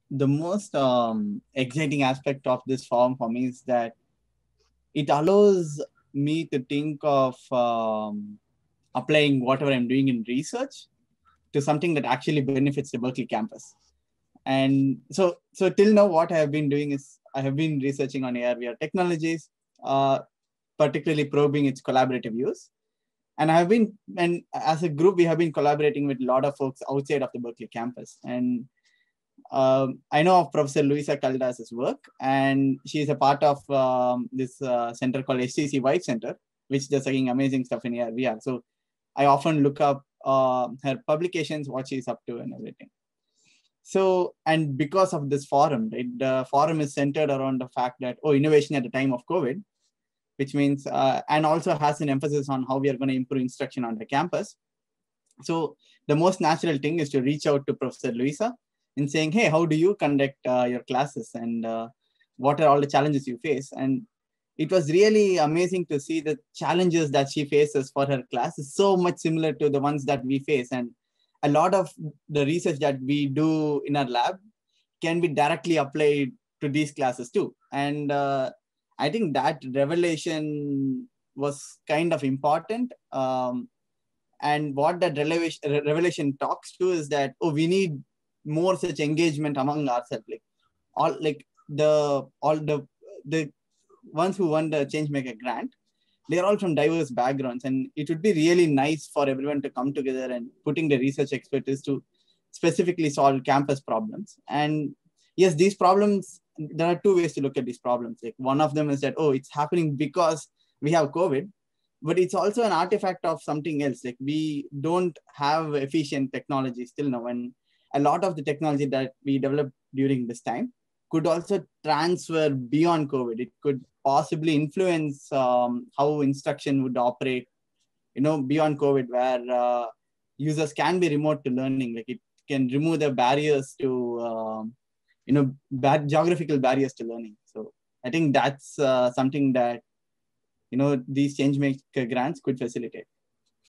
the most exciting aspect of this form for me is that it allows me to think of applying whatever I'm doing in research to something that actually benefits the Berkeley campus. And so till now, what I have been doing is I have been researching on AR/VR technologies, uh, particularly probing its collaborative use. And as a group, we have been collaborating with a lot of folks outside of the Berkeley campus. And I know of Professor Luisa Caldas' work, and she is a part of this center called HTC Vive Center, which does amazing stuff in AR/VR. So I often look up her publications, what she's up to, and everything. So, and because of this forum, right, the forum is centered around the fact that, innovation at the time of COVID, which means, and also has an emphasis on how we are going to improve instruction on the campus. So the most natural thing is to reach out to Professor Luisa and saying, hey, how do you conduct your classes, and what are all the challenges you face? And it was really amazing to see the challenges that she faces for her class is so much similar to the ones that we face. And a lot of the research that we do in our lab can be directly applied to these classes too. And I think that revelation was kind of important. And what that revelation talks to is that, we need more such engagement among ourselves. Like all the ones who won the Changemaker grant, they're all from diverse backgrounds, and it would be really nice for everyone to come together and putting the research expertise to specifically solve campus problems. And yes, these problems, there are two ways to look at these problems. Like, one of them is that, it's happening because we have COVID, but it's also an artifact of something else. Like, we don't have efficient technology still now, and a lot of the technology that we developed during this time could also transfer beyond COVID. It could possibly influence how instruction would operate, beyond COVID, where users can be remote to learning. Like, it can remove the barriers to, geographical barriers to learning. So I think that's something that, these Changemaker grants could facilitate.